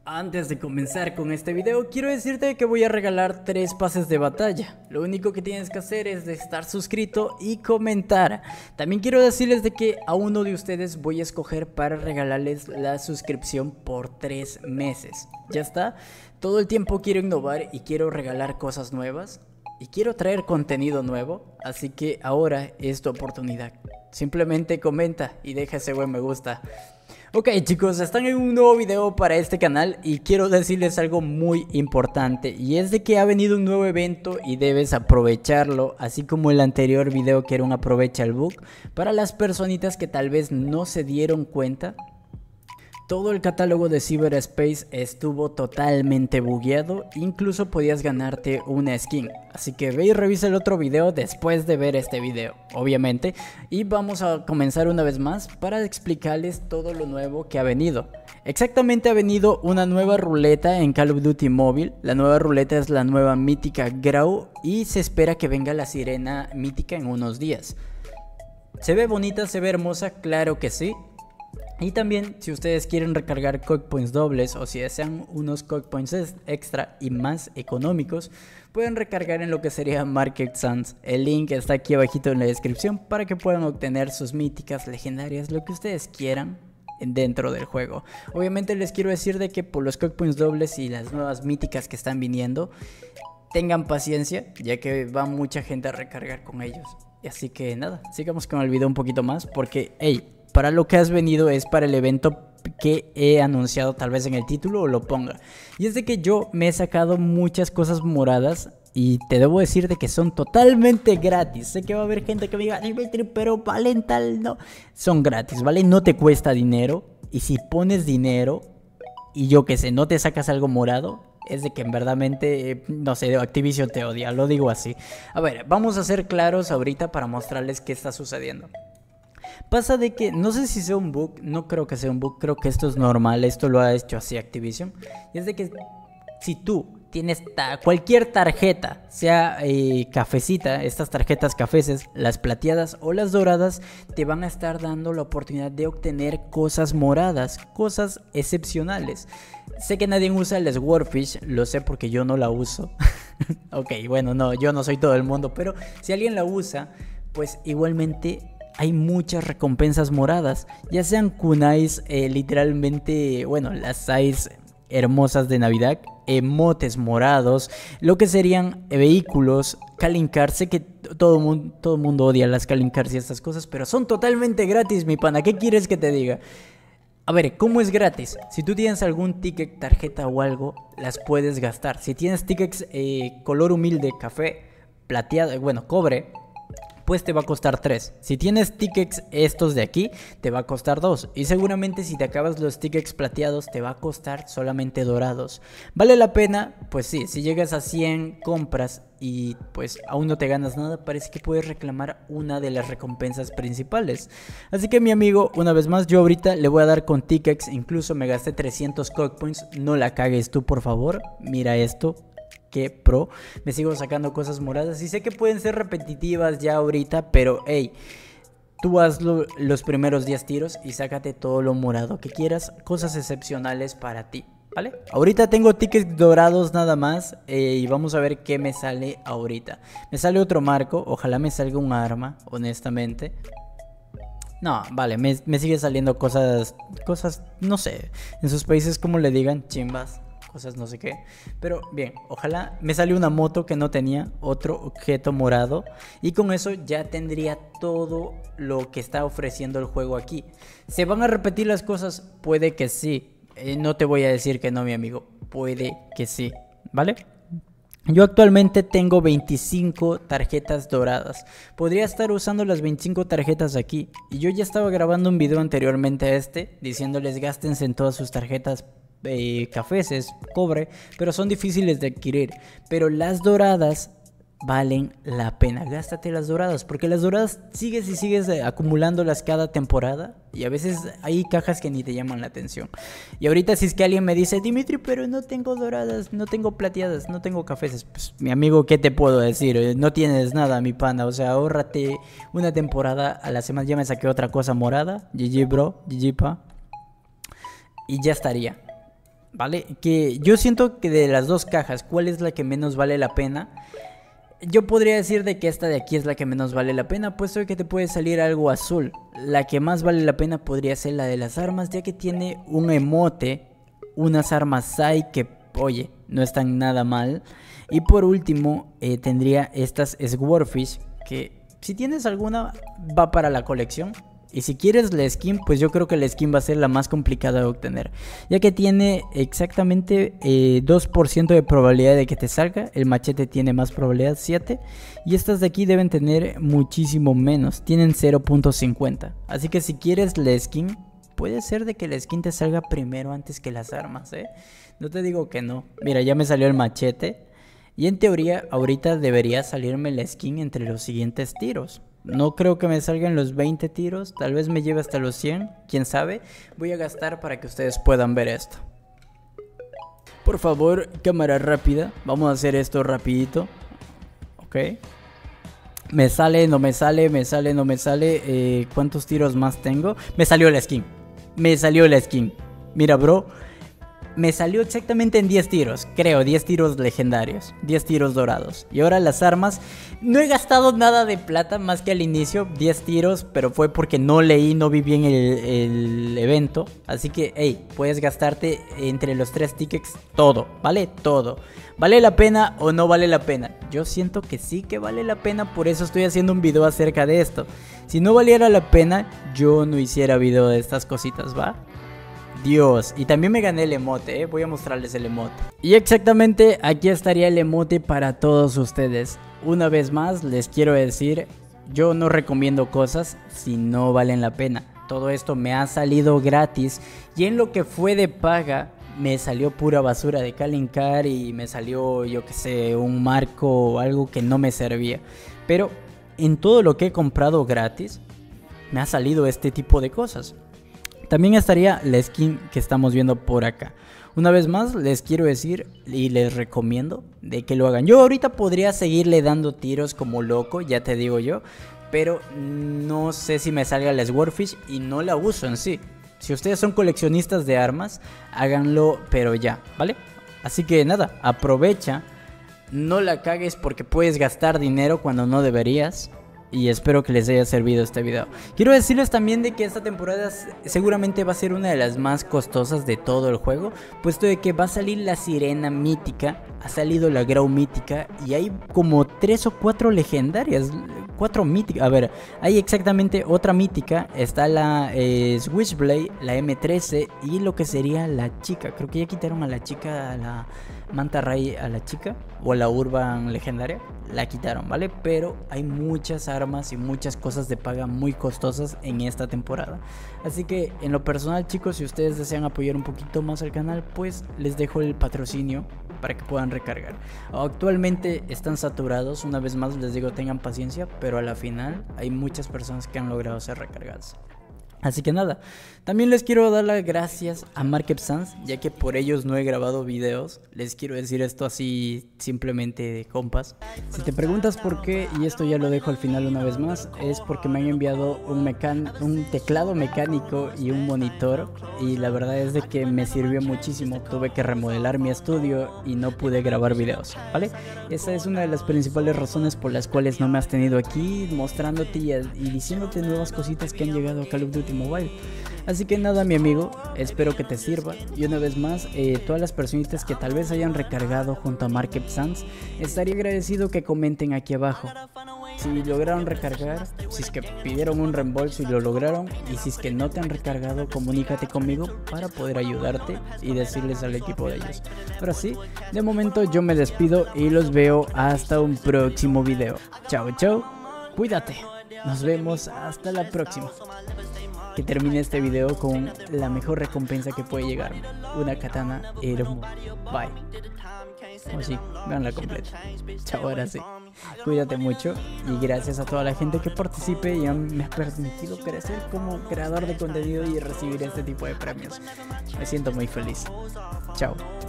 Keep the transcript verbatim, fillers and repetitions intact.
Antes de comenzar con este video, quiero decirte que voy a regalar tres pases de batalla. Lo único que tienes que hacer es de estar suscrito y comentar. También quiero decirles de que a uno de ustedes voy a escoger para regalarles la suscripción por tres meses. Ya está. Todo el tiempo quiero innovar y quiero regalar cosas nuevas. Y quiero traer contenido nuevo, así que ahora es tu oportunidad. Simplemente comenta y deja ese buen me gusta. Ok chicos, están en un nuevo video para este canal y quiero decirles algo muy importante. Y es de que ha venido un nuevo evento y debes aprovecharlo, así como el anterior video que era un aprovecha el bug. Para las personitas que tal vez no se dieron cuenta, todo el catálogo de Cyberspace estuvo totalmente bugueado, incluso podías ganarte una skin. Así que ve y revisa el otro video después de ver este video, obviamente. Y vamos a comenzar una vez más para explicarles todo lo nuevo que ha venido. Exactamente, ha venido una nueva ruleta en Call of Duty Mobile. La nueva ruleta es la nueva mítica Grau y se espera que venga la sirena mítica en unos días. ¿Se ve bonita? ¿Se ve hermosa? Claro que sí. Y también, si ustedes quieren recargar Coke Points dobles o si desean unos Coke Points extra y más económicos, pueden recargar en lo que sería Market Sans. El link está aquí abajito en la descripción para que puedan obtener sus míticas, legendarias, lo que ustedes quieran dentro del juego. Obviamente les quiero decir de que por los Coke Points dobles y las nuevas míticas que están viniendo, tengan paciencia, ya que va mucha gente a recargar con ellos. Y así que nada, sigamos con el video un poquito más porque, hey, para lo que has venido es para el evento que he anunciado tal vez en el título o lo ponga. Y es de que yo me he sacado muchas cosas moradas y te debo decir de que son totalmente gratis. Sé que va a haber gente que me diga, Dimitri, pero valen tal, no. Son gratis, ¿vale? No te cuesta dinero. Y si pones dinero y yo que sé, no te sacas algo morado, es de que en verdad, eh, no sé, Activision te odia, lo digo así. A ver, vamos a ser claros ahorita para mostrarles qué está sucediendo. Pasa de que, no sé si sea un bug, no creo que sea un bug, creo que esto es normal, esto lo ha hecho así Activision. Y es de que si tú tienes ta cualquier tarjeta, sea eh, cafecita, estas tarjetas cafeces, las plateadas o las doradas, te van a estar dando la oportunidad de obtener cosas moradas, cosas excepcionales. Sé que nadie usa el Swordfish, lo sé porque yo no la uso. Ok, bueno, no, yo no soy todo el mundo, pero si alguien la usa, pues igualmente hay muchas recompensas moradas, ya sean kunais, eh, literalmente, bueno, las size hermosas de Navidad, emotes morados, lo que serían vehículos, calling cards. Sé que todo mundo, todo mundo odia las calling cards y estas cosas, pero son totalmente gratis, mi pana. ¿Qué quieres que te diga? A ver, ¿cómo es gratis? Si tú tienes algún ticket, tarjeta o algo, las puedes gastar. Si tienes tickets eh, color humilde, café, plateado, bueno, cobre, pues te va a costar tres. Si tienes tickets estos de aquí, te va a costar dos. Y seguramente si te acabas los tickets plateados, te va a costar solamente dorados. ¿Vale la pena? Pues sí, si llegas a cien compras y pues aún no te ganas nada, parece que puedes reclamar una de las recompensas principales. Así que mi amigo, una vez más, yo ahorita le voy a dar con tickets. Incluso me gasté trescientos Coke Points. No la cagues tú, por favor. Mira esto. Que pro, me sigo sacando cosas moradas y sé que pueden ser repetitivas ya ahorita, pero hey, tú haz lo, los primeros diez tiros y sácate todo lo morado que quieras, cosas excepcionales para ti, ¿vale? Ahorita tengo tickets dorados nada más eh, y vamos a ver qué me sale ahorita. Me sale otro marco, ojalá me salga un arma, honestamente. No, vale, me, me sigue saliendo cosas, cosas, no sé, en sus países como le digan, chimbas. Cosas no sé qué, pero bien, ojalá me salió una moto que no tenía, otro objeto morado y con eso ya tendría todo lo que está ofreciendo el juego aquí. ¿Se van a repetir las cosas? Puede que sí, eh, no te voy a decir que no, mi amigo, puede que sí, ¿vale? Yo actualmente tengo veinticinco tarjetas doradas. Podría estar usando las veinticinco tarjetas aquí. Y yo ya estaba grabando un video anteriormente a este, diciéndoles gástense en todas sus tarjetas Eh, cafeces, cobre, pero son difíciles de adquirir. Pero las doradas valen la pena. Gástate las doradas, porque las doradas sigues y sigues acumulándolas cada temporada y a veces hay cajas que ni te llaman la atención. Y ahorita si es que alguien me dice, Dimitri, pero no tengo doradas, no tengo plateadas, no tengo cafeces, pues mi amigo, ¿qué te puedo decir? No tienes nada, mi pana. O sea, ahórrate una temporada a la semana. Ya me saqué otra cosa morada. G G bro, G G pa. Y ya estaría. ¿vale? Que yo siento que de las dos cajas, ¿cuál es la que menos vale la pena? Yo podría decir de que esta de aquí es la que menos vale la pena, puesto que te puede salir algo azul. La que más vale la pena podría ser la de las armas, ya que tiene un emote, unas armas Sai que, oye, no están nada mal. Y por último, eh, tendría estas Swordfish, que si tienes alguna va para la colección. Y si quieres la skin, pues yo creo que la skin va a ser la más complicada de obtener, ya que tiene exactamente eh, dos por ciento de probabilidad de que te salga. El machete tiene más probabilidad, siete. Y estas de aquí deben tener muchísimo menos, tienen cero punto cincuenta. Así que si quieres la skin, puede ser de que la skin te salga primero antes que las armas, ¿eh? No te digo que no. Mira, ya me salió el machete. Y en teoría, ahorita debería salirme la skin entre los siguientes tiros. No creo que me salgan los veinte tiros, tal vez me lleve hasta los cien, quién sabe. Voy a gastar para que ustedes puedan ver esto. Por favor, cámara rápida, vamos a hacer esto rapidito. Ok. Me sale, no me sale, me sale, no me sale. eh, ¿Cuántos tiros más tengo? Me salió la skin, me salió la skin. Mira, bro, me salió exactamente en diez tiros, creo, diez tiros legendarios, diez tiros dorados. Y ahora las armas, no he gastado nada de plata más que al inicio, diez tiros, pero fue porque no leí, no vi bien el, el evento. Así que, hey, puedes gastarte entre los tres tickets todo, ¿vale? Todo. ¿Vale la pena o no vale la pena? Yo siento que sí que vale la pena, por eso estoy haciendo un video acerca de esto. Si no valiera la pena, yo no hiciera video de estas cositas, ¿va? Dios, y también me gané el emote, ¿eh? Voy a mostrarles el emote. Y exactamente aquí estaría el emote para todos ustedes. Una vez más les quiero decir, yo no recomiendo cosas si no valen la pena. Todo esto me ha salido gratis y en lo que fue de paga me salió pura basura de Kalincar y me salió, yo que sé, un marco o algo que no me servía. Pero en todo lo que he comprado gratis me ha salido este tipo de cosas. También estaría la skin que estamos viendo por acá. Una vez más les quiero decir y les recomiendo de que lo hagan. Yo ahorita podría seguirle dando tiros como loco, ya te digo yo, pero no sé si me salga la Swordfish y no la uso en sí. Si ustedes son coleccionistas de armas, háganlo pero ya, ¿vale? Así que nada, aprovecha, no la cagues porque puedes gastar dinero cuando no deberías. Y espero que les haya servido este video. Quiero decirles también de que esta temporada seguramente va a ser una de las más costosas de todo el juego, puesto de que va a salir la sirena mítica, ha salido la Grau mítica y hay como tres o cuatro legendarias, cuatro míticas. A ver, hay exactamente otra mítica, está la eh, Switchblade, la eme trece y lo que sería la chica. Creo que ya quitaron a la chica, a la Manta Ray, a la chica, o a la Urban legendaria, la quitaron, ¿vale? Pero hay muchas armas y muchas cosas de paga muy costosas en esta temporada. Así que en lo personal, chicos, si ustedes desean apoyar un poquito más al canal, pues les dejo el patrocinio para que puedan recargar. Actualmente están saturados, una vez más les digo tengan paciencia, pero a la final hay muchas personas que han logrado ser recargadas. Así que nada, también les quiero dar las gracias a Market Sans, ya que por ellos no he grabado videos. Les quiero decir esto así simplemente de compas. Si te preguntas por qué, y esto ya lo dejo al final una vez más, es porque me han enviado un, mecan un teclado mecánico y un monitor. Y la verdad es de que me sirvió muchísimo. Tuve que remodelar mi estudio y no pude grabar videos, ¿vale? Esa es una de las principales razones por las cuales no me has tenido aquí mostrándote y, y diciéndote nuevas cositas que han llegado a Call of Duty Mobile. Así que nada, mi amigo, espero que te sirva. Y una vez más, eh, todas las personitas que tal vez hayan recargado junto a Market Sans, estaría agradecido que comenten aquí abajo si lograron recargar, si es que pidieron un reembolso y lo lograron, y si es que no te han recargado, comunícate conmigo para poder ayudarte y decirles al equipo de ellos. Ahora sí, de momento yo me despido y los veo hasta un próximo video. Chao, chao, cuídate, nos vemos hasta la próxima. Que termine este video con la mejor recompensa que puede llegar, una katana hermosa. Bye. O sí, veanla completa. Chao, ahora sí. Cuídate mucho y gracias a toda la gente que participe y me ha permitido crecer como creador de contenido y recibir este tipo de premios. Me siento muy feliz. Chao.